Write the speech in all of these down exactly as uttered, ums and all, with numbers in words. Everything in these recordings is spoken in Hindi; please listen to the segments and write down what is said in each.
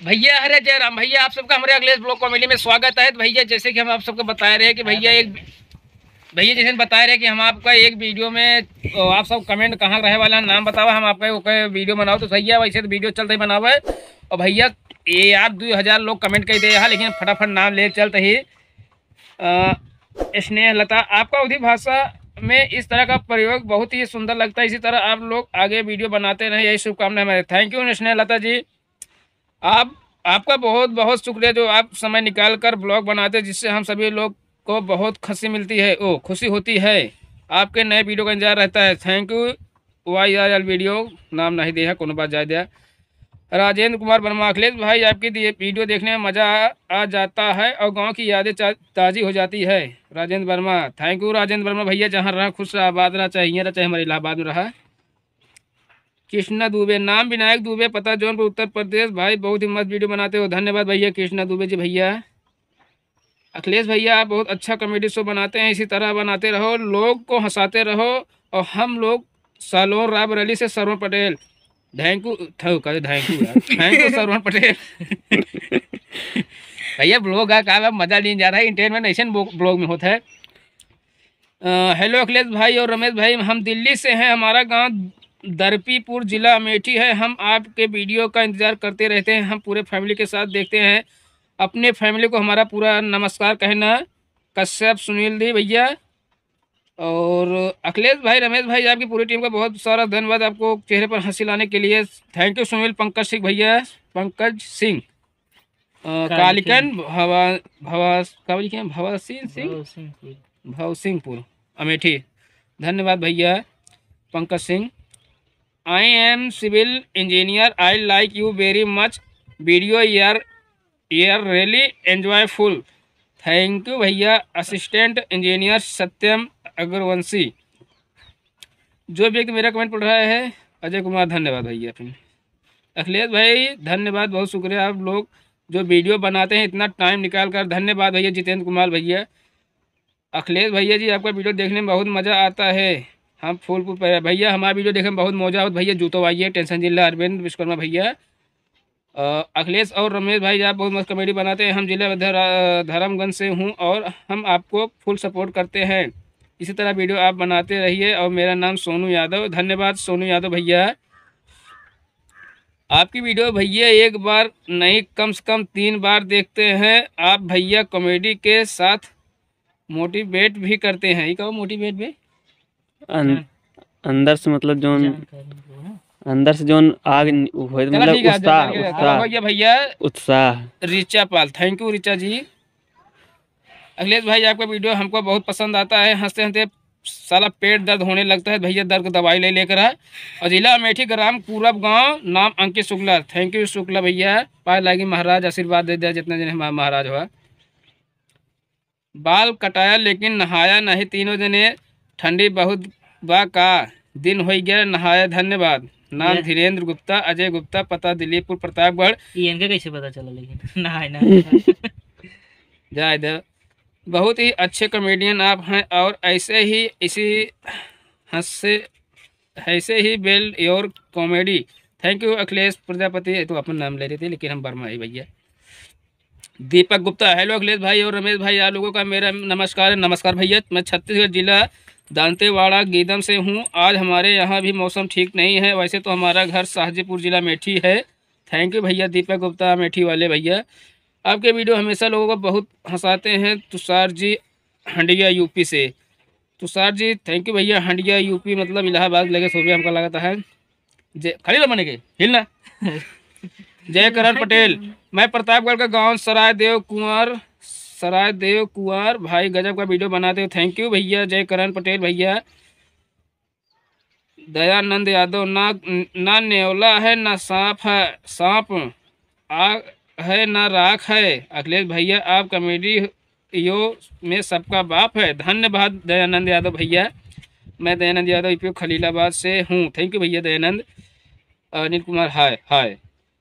भैया हरे जय राम। भैया आप सबका हमारे अगले ब्लॉग कॉमेडी में स्वागत है। तो भैया जैसे कि हम आप सबको बता रहे हैं कि भैया एक भैया जैसे बता रहे हैं कि हम आपका एक वीडियो में तो आप सब कमेंट कहाँ रहे वाला नाम बतावा, हम आपका वीडियो बनाओ तो सही है। वैसे तो वीडियो चलते ही बनावा है और भैया ये आप दो हज़ार लोग कमेंट कर दे, लेकिन फटाफट नाम ले चलते ही स्नेह लता। आपका अवधी भाषा में इस तरह का प्रयोग बहुत ही सुंदर लगता है। इसी तरह आप लोग आगे वीडियो बनाते रहें, यही शुभकामनाएं हमारे। थैंक यू स्नेह लता जी। आप आपका बहुत बहुत शुक्रिया जो आप समय निकाल कर ब्लॉग बनाते हैं, जिससे हम सभी लोग को बहुत खुशी मिलती है, ओ खुशी होती है। आपके नए वीडियो का इंतजार रहता है। Thank you. Y R L video नाम नहीं दिया, कोनो बात जा दिया। राजेंद्र कुमार वर्मा। अखिलेश भाई आपकी वीडियो देखने में मज़ा आ जाता है और गांव की यादें ताज़ी हो जाती है। राजेंद्र वर्मा। थैंक यू राजेंद्र वर्मा भैया। जहाँ रहा खुश आबाद रहा, चाहिए रहा, चाहे हमारे इलाहाबाद में रहा। कृष्णा दुबे। नाम विनायक दुबे, पता जौनपुर उत्तर प्रदेश। भाई बहुत ही मस्त वीडियो बनाते हो, धन्यवाद भैया कृष्णा दुबे जी भैया। अखिलेश भैया आप बहुत अच्छा कॉमेडी शो बनाते हैं, इसी तरह बनाते रहो, लोग को हंसाते रहो। और हम लोग सालों रायबरेली से Sarvan Patel. Thank you thank you thank you Sarvan Patel. भैया ब्लॉग का मजा नहीं जा रहा है, इंटरनेशन ब्लॉग में होता है। हेलो अखिलेश भाई और रमेश भाई, हम दिल्ली से हैं, हमारा गांव दरपीपुर जिला अमेठी है। हम आपके वीडियो का इंतज़ार करते रहते हैं, हम पूरे फैमिली के साथ देखते हैं। अपने फैमिली को हमारा पूरा नमस्कार कहना। कश्यप सुनील दी भैया। और अखिलेश भाई रमेश भाई आपकी पूरी टीम का बहुत सारा धन्यवाद, आपको चेहरे पर हंसी लाने के लिए। Thank you Sunil. पंकज सिंह भैया। पंकज सिंह कालिकन भवा भवा क्या भवा सिंह सिंह भव सिंहपुर अमेठी। धन्यवाद भैया Pankaj Singh. I am civil engineer, I like you very much video, यार यार रियली एंजॉयफुल। थैंक यू भैया। Assistant engineer Satyam Agrawanshi. जो व्यक्ति मेरा कमेंट पढ़ रहा है अजय कुमार। धन्यवाद भैया। फिर अखिलेश भाई धन्यवाद, बहुत शुक्रिया आप लोग जो वीडियो बनाते हैं इतना टाइम निकाल कर। धन्यवाद भैया जितेंद्र कुमार भैया। अखिलेश भैया जी आपका वीडियो देखने में बहुत मज़ा आता है, हम फूलपुर पर भैया हमारा वीडियो देखने में बहुत मौजा होता भैया। जूतो आइए टेंशन जिला अरविंद विश्वकर्मा भैया। अखिलेश और रमेश भाई आप बहुत मस्त कॉमेडी बनाते हैं, हम जिला धर्मगंज से हूं और हम आपको फुल सपोर्ट करते हैं। इसी तरह वीडियो आप बनाते रहिए। और मेरा नाम सोनू यादव। धन्यवाद सोनू यादव भैया। आपकी वीडियो भैया एक बार नहीं कम से कम तीन बार देखते हैं आप भैया। कॉमेडी के साथ मोटिवेट भी करते हैं। ये कहो मोटिवेट भी अं, अंदर से मतलब जो अंदर से जो आग मतलब उत्साह उत्साह भैया उत्साह। रिचा पाल। Thank you Richa ji. अखिलेश भाई आपका वीडियो हमको बहुत पसंद आता है, हंसते हंसते साला पेट दर्द होने लगता है भैया, दर्द की दवाई ले लेकर है। और जिला अमेठी ग्राम पूरब गांव, नाम अंकित शुक्ला। थैंक यू शुक्ला भैया। पाए लागी महाराज आशीर्वाद दे दिया जितना जने महाराज हुआ। बाल कटाया लेकिन नहाया नहीं, तीनों जने ठंडी बहुत बा का दिन हो गया नहाया। धन्यवाद। नाम धीरेन्द्र गुप्ता, अजय गुप्ता, पता दिलीपुर प्रतापगढ़। इनका कैसे पता चला लेकिन नहाए ना जाए दे। बहुत ही अच्छे कॉमेडियन आप हैं और ऐसे ही इसी हंसे ऐसे ही bell your comedy. Thank you Akhilesh Prajapati. तो अपन नाम ले रहे थे लेकिन हम वर्मा ही भैया। दीपक गुप्ता। हेलो अखिलेश भाई और रमेश भाई, आप लोगों का मेरा नमस्कार। नमस्कार भैया। मैं छत्तीसगढ़ जिला दांतेवाड़ा गीदम से हूं। आज हमारे यहाँ भी मौसम ठीक नहीं है, वैसे तो हमारा घर शाहजीपुर जिला मेठी है। थैंक यू भैया दीपक गुप्ता मेठी वाले भैया। आपके वीडियो हमेशा लोगों को बहुत हंसाते हैं। तुषार जी हंडिया यूपी से। तुषार जी थैंक यू भैया। हंडिया यूपी मतलब इलाहाबाद लगे सोफे हमको लगता है। जय खाली ना बने के हिलना। जय करण पटेल। मैं प्रतापगढ़ का गांव सराय देव कुंवर सराय देव कुंवर भाई गजब का वीडियो बनाते हो। थैंक यू भैया जय करण पटेल भैया। दयानंद यादव। ना ना नेवला है ना सांप है, सांप आग है ना राख है। अखिलेश भैया आप कॉमेडी यो में सबका बाप है। धन्यवाद दयानंद यादव भैया। मैं दयानंद यादव यूपी खलीलाबाद से हूँ। थैंक यू भैया Dayanand. Anil Kumar hi hi.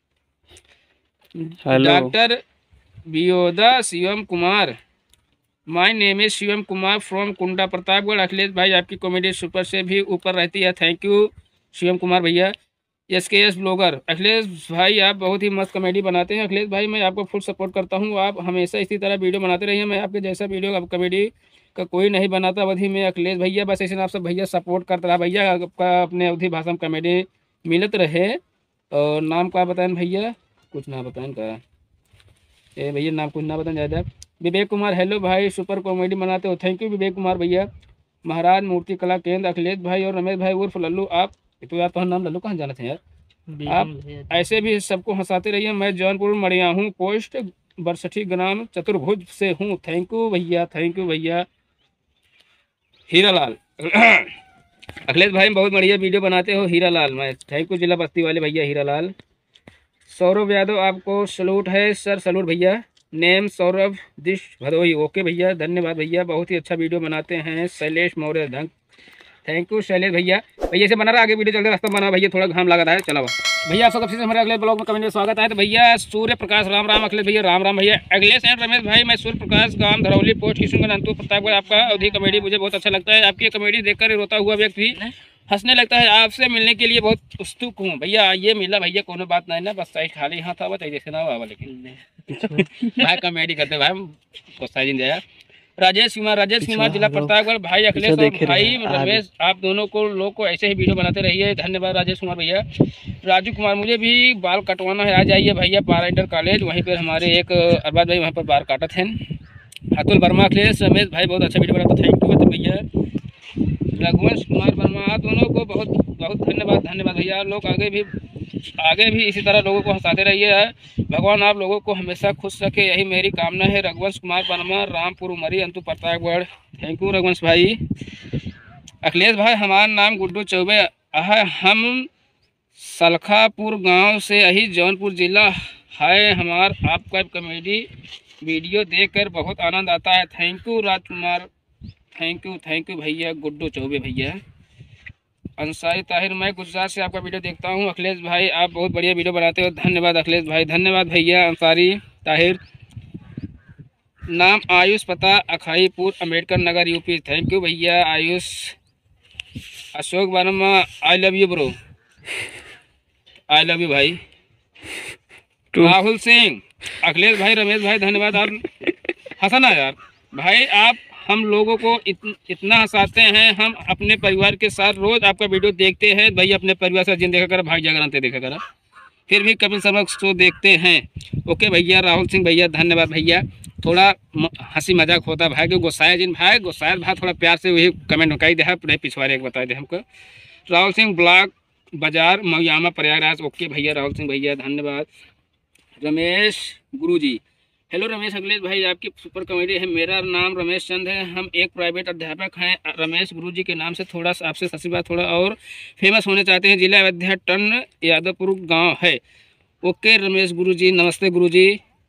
Doctor बियोदा Shivam Kumar. My name is Shivam Kumar from Kunda Pratapgarh. Akhilesh भाई आपकी कॉमेडी सुपर से भी ऊपर रहती है। थैंक यू शिवम कुमार भैया। एस के एस ब्लॉगर। अखिलेश भाई आप बहुत ही मस्त कॉमेडी बनाते हैं। अखिलेश भाई मैं आपको फुल सपोर्ट करता हूँ, आप हमेशा इसी तरह वीडियो बनाते रहिए। मैं आपके जैसा वीडियो अब कॉमेडी का कोई नहीं बनाता अवधि में। अखिलेश भैया बस ऐसे आप सब भैया सपोर्ट करता रहा भैया, आपका अपने अवधि भाषा में कॉमेडी मिलत रहे। और नाम का बताएं भैया, कुछ ना बताएं का ए भैया, नाम कुछ ना बताएं ज़्यादा। विवेक कुमार हेलो भाई, सुपर कॉमेडी बनाते हो, थैंक यू विवेक कुमार भैया। महाराज मूर्ति कला केंद्र। अखिलेश भाई और रमेश भाई उर्फ लल्लू, आप तो यार तो नाम लल्लू कहाँ जाना था यार, आप ऐसे भी सबको हंसाते रहिए। मैं जौनपुर मड़िया हूँ, पोस्ट बरसठी ग्राम चतुर्भुज से हूँ। थैंक यू भैया, थैंक यू भैया। हीरालाल अखिलेश भाई बहुत बढ़िया वीडियो बनाते हो हीरालाल, मैं थैंक यू जिला बस्ती वाले भैया हीरालाल। सौरभ यादव आपको सलूट है सर, सलूट भैया। नेम सौरभ दिश भदोई, ओके भैया, धन्यवाद भैया, बहुत ही अच्छा वीडियो बनाते हैं। शैलेश मौर्य धन, थैंक यू शैलेश भैया। भैया से बना रहा, आगे वीडियो चलते रास्ता बना भैया, थोड़ा घाम लगा था है, चला भैया। आप सबसे हमारे अगले ब्लॉग में कमेंट में स्वागत है। तो भैया सूर्य प्रकाश राम राम, अखिलेश भैया राम राम भैया। अखिलेश एंड रमेश भाई, मैं सूर्य प्रकाश गांव धरौली पोस्ट किशनगंज अंतु प्रतापगढ़। आपका अवधि कॉमेडी मुझे बहुत अच्छा लगता है। आपकी कॉमेडी देखकर रोता हुआ व्यक्ति हंसने लगता है। आपसे मिलने के लिए बहुत उत्सुक हूँ भैया। ये मिला भैया, कोनो बात नहीं ना, बस सही खाली यहाँ था बताइए जैसे ना हुआ, लेकिन भाई कॉमेडी करते भाई गुस्सा दिन जाया। राजेश कुमार, राजेश कुमार जिला प्रतापगढ़ भाई। अखिलेश और भाई रमेश, आप दोनों को लोग को ऐसे ही वीडियो बनाते रहिए, धन्यवाद राजेश कुमार भैया। राजू कुमार, मुझे भी बाल कटवाना है, आ जाइए भैया पारा इंटर कॉलेज, वहीं पर हमारे एक अरबाज भाई वहाँ पर बाल काटत हैं। अतुल वर्मा, अखिलेश रमेश भाई बहुत अच्छा वीडियो बनाते, थैंक यू भैया। रघुवंश कुमार वर्मा, आप दोनों को बहुत बहुत धन्यवाद, धन्यवाद भैया। लोग आगे भी आगे भी इसी तरह लोगों को हंसाते रहिए। भगवान आप लोगों को हमेशा खुश रखे, यही मेरी कामना है। रघुवंश कुमार वर्मा, रामपुर उमरी अंतु प्रतापगढ़, थैंक यू रघुवंश भाई। अखिलेश भाई हमारा नाम गुड्डू चौबे है, हम सलखापुर गांव से यही जौनपुर जिला है। हमार आपका कॉमेडी वीडियो देखकर बहुत आनंद आता है, thank you Rajkumar, thank you thank you भैया गुड्डू चौबे भैया। अंसारी ताहिर, मैं गुजरात से आपका वीडियो देखता हूं। अखिलेश भाई आप बहुत बढ़िया वीडियो बनाते हो, धन्यवाद अखिलेश भाई, धन्यवाद भैया। अंसारी ताहिर, नाम आयुष, पता Akhaipur Ambedkar Nagar UP, thank you भैया Ayush. Ashok Verma, I love you bro, I love you भाई। राहुल सिंह, अखिलेश भाई रमेश भाई धन्यवाद। आप हंसना यार भाई, आप हम लोगों को इत, इतना हंसाते हैं। हम अपने परिवार के साथ रोज आपका वीडियो देखते हैं भाई, अपने परिवार से जिन देखा करा, भाग जागरण देखा करा, फिर भी कपिल शर्मा शो देखते हैं। ओके भैया राहुल सिंह भैया धन्यवाद भैया। थोड़ा हंसी मजाक होता है भाई, क्यों गुस्साए जिन भाई, गुस्साए भाई थोड़ा प्यार से वही कमेंट कही दे, पिछवाड़े एक बता दे हमको। राहुल सिंह ब्लॉक बाजार मयामा प्रयागराज, ओके भैया राहुल सिंह भैया धन्यवाद। रमेश गुरुजी, हेलो रमेश अखिलेश भाई आपकी सुपर कॉमेडी है। मेरा नाम रमेश चंद है, हम एक प्राइवेट अध्यापक हैं। रमेश गुरुजी के नाम से थोड़ा सा आपसे सच्ची बात थोड़ा और फेमस होने चाहते हैं। जिला अयोध्या टन यादवपुर गांव है। ओके रमेश गुरुजी, नमस्ते गुरुजी।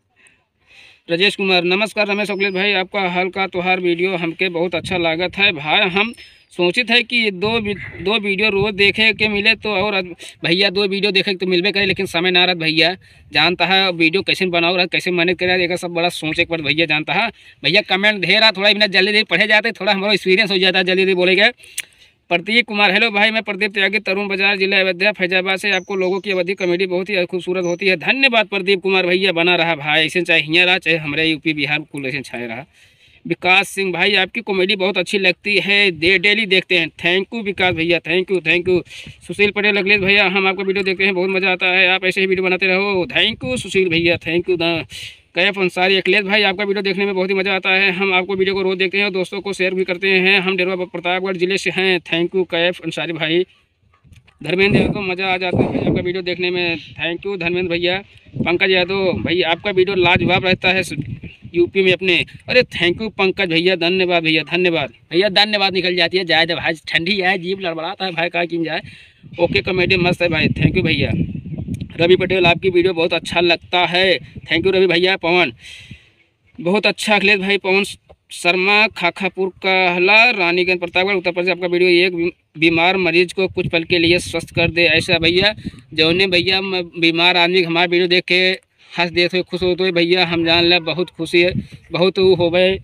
राजेश कुमार, नमस्कार रमेश अखिलेश भाई, आपका हाल का त्योहार वीडियो हमके बहुत अच्छा लागत है भाई। हम सोचित है कि दो दो वीडियो रोज देखे के मिले तो, और भैया दो वीडियो देखे तो मिलबे करे, लेकिन समय ना रहता भैया, जानता है वीडियो कैसे बनाओ रहा, कैसे मेहनत करे, एक सब बड़ा सोचे एक बार भैया जानता है भैया। कमेंट दे रहा थोड़ा बिना जल्दी जल्दी पढ़े जाते, थोड़ा हमारा एक्सपीरियंस हो जाता है, जल्दी जल्दी बोलेंगे। प्रदीप कुमार, हेलो भाई मैं प्रदीप त्यागी, तरुण बाजार जिला अयोध्या फैजाबाद से। आपको लोगों की अवधि कॉमेडी बहुत ही खूबसूरत होती है, धन्यवाद प्रदीप कुमार भैया। बना रहा भाई, ऐसे चाहे हियाँ रहा चाहे हमारे यूपी बिहार कुल ऐसे छाए रहा। विकास सिंह भाई, आपकी कॉमेडी बहुत अच्छी लगती है, दे डेली देखते हैं, थैंक यू विकास भैया, thank you thank you. Sushil Patel, Akhilesh भैया हम आपका वीडियो देखते हैं, बहुत मज़ा आता है, आप ऐसे ही वीडियो बनाते रहो, थैंक यू सुशील भैया, थैंक यू। कैफ अंसारी, अखिलेश भाई आपका वीडियो देखने में बहुत ही मज़ा आता है, हम आपको वीडियो को रोज़ देखते हैं और दोस्तों को शेयर भी करते हैं, हम डेरवा प्रतापगढ़ जिले से हैं, थैंक यू कैफ अंसारी भाई। धर्मेंद्र को मज़ा आ जाता है आपका वीडियो देखने में, थैंक यू धर्मेंद्र भैया। पंकज यादव भाई, आपका वीडियो लाजवाब रहता है यूपी में अपने, अरे थैंक यू पंकज भैया, धन्यवाद भैया, धन्यवाद भैया, धन्यवाद निकल जाती है, जाए तो भाई ठंडी है, जीभ लड़बड़ाता है भाई, का किन जाए। ओके कॉमेडी मस्त है भाई, थैंक यू भैया। रवि पटेल, आपकी वीडियो बहुत अच्छा लगता है, थैंक यू रवि भैया। पवन, बहुत अच्छा अखिलेश भाई। पवन शर्मा, खाखापुर कहला, रानीगंज प्रतापगढ़ उत्तर प्रदेश, आपका वीडियो एक बीमार मरीज को कुछ पल के लिए स्वस्थ कर दे, ऐसा भैया जौने भैया बीमार आदमी हमारा वीडियो देख के हंस दे तो खुश हो तो भैया हम जान ले बहुत खुशी है, बहुत वो हो गए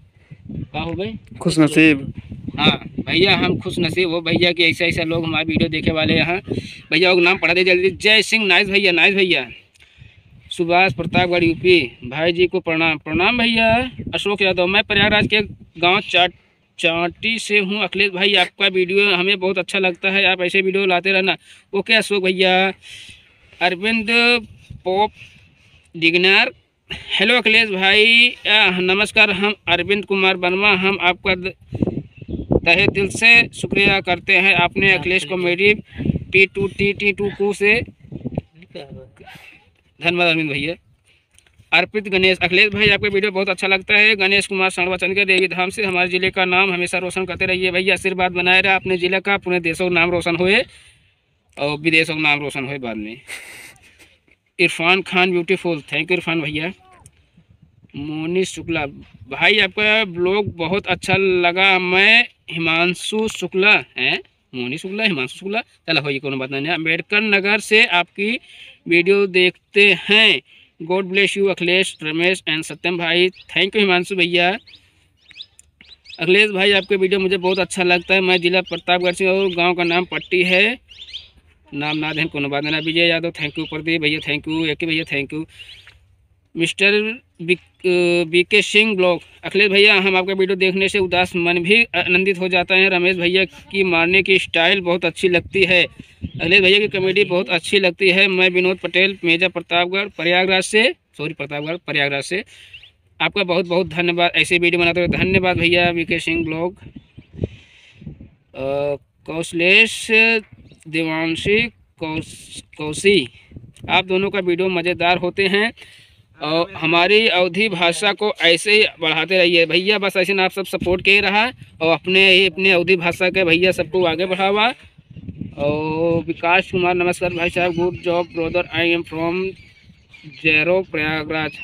क्या हो गए? खुश नसीब। हाँ भैया, हम खुश नसीब हो भैया कि ऐसे ऐसे लोग हमारे वीडियो देखे वाले हैं। भैया का नाम पढ़ा दे जल्दी। जय सिंह, नाइस भैया, नाइस भैया। सुभाष प्रतापगढ़ यूपी, भाई जी को प्रणाम। प्रणाम भैया। अशोक यादव, मैं प्रयागराज के गांव चाट चाटी से हूं। अखिलेश भाई आपका वीडियो हमें बहुत अच्छा लगता है, आप ऐसे वीडियो लाते रहना। ओके अशोक भैया। अरविंद पोप डिगनार, हेलो अखिलेश भाई, आ, नमस्कार। हम अरविंद कुमार वर्मा, हम आपका तहे दिल से शुक्रिया करते हैं। आपने Akhilesh comedy T two T T two कू से धन्यवाद अरविंद भैया। अर्पित गणेश, अखिलेश भाई आपका वीडियो बहुत अच्छा लगता है। गणेश कुमार सणवाचंद के देवी धाम से, हमारे जिले का नाम हमेशा रोशन करते रहिए भैया, आशीर्वाद बनाए रहे। अपने जिले का पूरे देशों का नाम रोशन होए और विदेशों का नाम रोशन होए बाद में। Irfan Khan beautiful, thank you Irfan भैया। मोनी शुक्ला, भाई आपका ब्लॉग बहुत अच्छा लगा। मैं हिमांशु शुक्ला है, मोनी शुक्ला, हिमांशु शुक्ला, चलो हो ये कोनो बात नहीं है। अम्बेडकर नगर से आपकी वीडियो देखते हैं। God bless you Akhilesh, Ramesh and Satyam भाई, थैंक यू हिमांशु भैया। अखिलेश भाई आपके वीडियो मुझे बहुत अच्छा लगता है। मैं जिला प्रतापगढ़ से और गांव का नाम पट्टी है, नाम ना दें कोनो बात नहीं। Vijay Yadav, thank you. प्रदीप भैया थैंक यू। एक भैया thank you. Mister B K Singh blog, Akhilesh भैया हम आपका वीडियो देखने से उदास मन भी आनंदित हो जाता है। रमेश भैया की मारने की स्टाइल बहुत अच्छी लगती है। अखिलेश भैया की कॉमेडी बहुत अच्छी लगती है। मैं विनोद पटेल, मेजा प्रतापगढ़ प्रयागराज से, सॉरी प्रतापगढ़ प्रयागराज से, आपका बहुत बहुत धन्यवाद। ऐसे वीडियो बनाते हुए धन्यवाद भैया। B K Singh blog, Kaushlesh Devanshi Kaushi, आप दोनों का वीडियो मज़ेदार होते हैं और हमारी अवधी भाषा को ऐसे ही बढ़ाते रहिए भैया। बस ऐसे ना आप सब सपोर्ट के रहा और अपने ही अपने अवधी भाषा के भैया सबको आगे बढ़ावा। और विकास कुमार, नमस्कार भाई साहब, good job brother, I am from जैरो Prayagraj.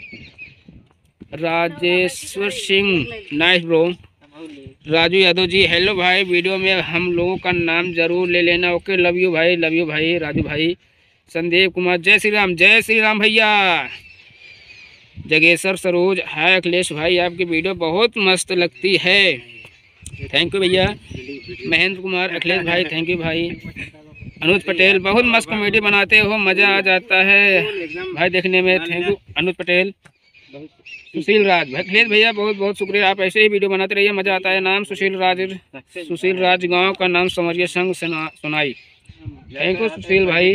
Rajeshwar Singh, nice bro. Raju Yadav ji, hello भाई, वीडियो में हम लोगों का नाम जरूर ले लेना। ओके, लव यू भाई, लव यू भाई राजू भाई। संदीप कुमार, जय श्री राम, जय श्री राम भैया। जगेश्वर सरोज, हाय अखिलेश भाई आपकी वीडियो बहुत मस्त लगती है, थैंक यू भैया। महेंद्र कुमार, अखिलेश भाई थैंक यू भाई। अनुज पटेल, बहुत मस्त कॉमेडी बनाते हो, मज़ा आ जाता है भाई देखने में, थैंक यू अनुज पटेल। सुशील राज, अखिलेश भैया बहुत बहुत शुक्रिया, आप ऐसे ही वीडियो बनाते रहिए, मज़ा आता है। नाम सुशील राज, सुशील राज, गांव का नाम समरिया संघ सुनाई, थैंक यू सुशील भाई।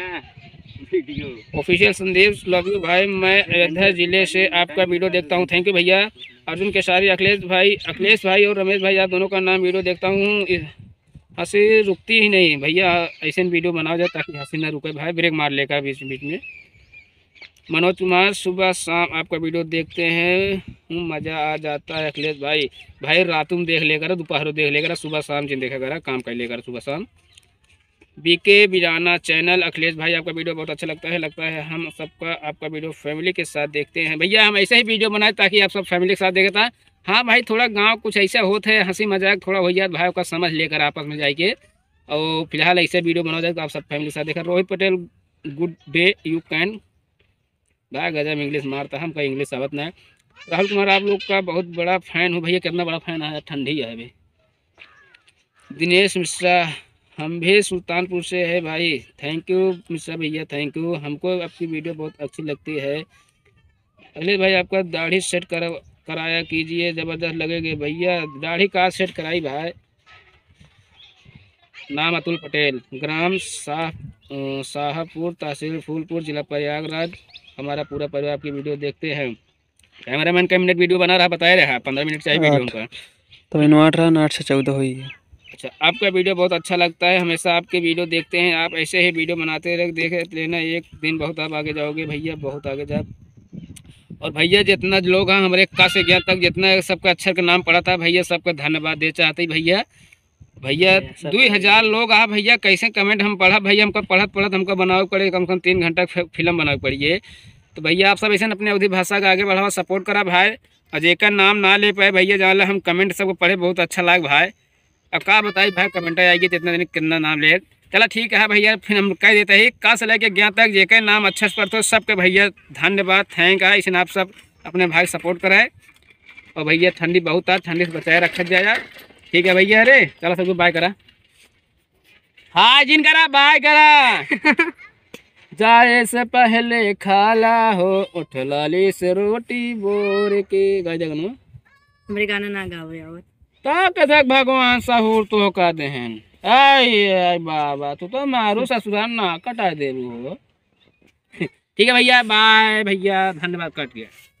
ऑफिशियल संदीप, लव यू भाई, मैं अयोध्या जिले से आपका वीडियो देखता हूँ, थैंक यू भैया। अर्जुन केसारी, अखिलेश भाई, अखिलेश भाई और रमेश भाई आप दोनों का नाम वीडियो देखता हूँ, हंसी रुकती ही नहीं भैया, ऐसे वीडियो बनाओ जाए ताकि हंसी ना रुके भाई, ब्रेक मार लेकर बीच बीच में। मनोज कुमार, सुबह शाम आपका वीडियो देखते हैं हूँ, मज़ा आ जाता है अखिलेश भाई। भाई रातों में देख लेकर, दोपहरों देख लेकर, सुबह शाम जिन देखा करा, काम कर लेकर सुबह शाम। बीके बिराना चैनल, अखिलेश भाई आपका वीडियो बहुत अच्छा लगता है, लगता है हम सबका आपका वीडियो फैमिली के साथ देखते हैं भैया, हम ऐसे ही वीडियो बनाए ताकि आप सब फैमिली के साथ देखता है। हाँ भाई, थोड़ा गांव कुछ ऐसा होता है, हंसी मजाक थोड़ा हो जाए भाई का समझ लेकर आपस में जाइए, और फिलहाल ऐसे वीडियो बना जाए तो आप सब फैमिली के साथ देखा। Rohit Patel, good day, you can भाई, गजब इंग्लिश मारता, हमका इंग्लिश आवत ना है। राहुल कुमार, आप लोग का बहुत बड़ा फैन हूँ भैया, कितना बड़ा फैन है, ठंडी है अभी। दिनेश मिश्रा, हम भी सुल्तानपुर से है भाई, थैंक यू मिश्रा भैया, थैंक यू, हमको आपकी वीडियो बहुत अच्छी लगती है। अखिलेश भाई आपका दाढ़ी सेट करा कराया कीजिए, ज़बरदस्त लगेगी भैया, दाढ़ी का सेट कराई भाई। नाम अतुल पटेल, ग्राम शाह शाहपुर, तहसील फूलपुर, जिला प्रयागराज, हमारा पूरा परिवार आपकी वीडियो देखते हैं। कैमरामैन का मिनट वीडियो बना रहा, बताए रहा पंद्रह मिनट चाहिए वीडियो उनका, तो इन आठ रहा आठ से चौदह हुई है। अच्छा, आपका वीडियो बहुत अच्छा लगता है, हमेशा आपके वीडियो देखते हैं, आप ऐसे ही वीडियो बनाते रहे, देख लेना, एक दिन बहुत आप आगे जाओगे भैया, बहुत आगे जा। और भैया जितना लोग हैं हमारे का से गया तक, जितना सबका अक्षर का नाम पढ़ा था भैया, सबका धन्यवाद दे चाहते ही भैया। भैया दो हज़ार लोग आ भैया, कैसे कमेंट हम पढ़ा भैया, हमको पढ़त पढ़त हमको बनावे पड़े, कम से कम तीन घंटा फिल्म बनावे पड़िए। तो भैया आप सब ऐसे अपने अवधी भाषा का आगे बढ़ावा, सपोर्ट करा भाई। अजय का नाम ना ले पाए भैया, जान हम कमेंट सबको पढ़े, बहुत अच्छा लगा भाई। अब का बताइए भाई, कमेंट आएगी तो इतना दिन कितना नाम ले, चला ठीक है भैया, फिर हम कह देते हैं का से लेके गया तक जेके नाम अच्छा से पढ़ते हो सबके भैया धन्यवाद, थैंक है, इसे आप सब अपने भाई सपोर्ट कराए। और भैया ठंडी बहुत आ, ठंडी से बचाए रखा जाए यार। ठीक है भैया, अरे चलो सबको बाय करा, हाँ जिन करा बाय करा। जाए से पहले खाला हो उठ लाली से रोटी बोर के गाय जगनो हमरे गाना ना गावे आवत तो कथक भगवान सहूर तो का देहन। आई आई बाबा तू तो मारो ससुराल ना कटा दे हो। ठीक है भैया बाय भैया, धन्यवाद, कट गया।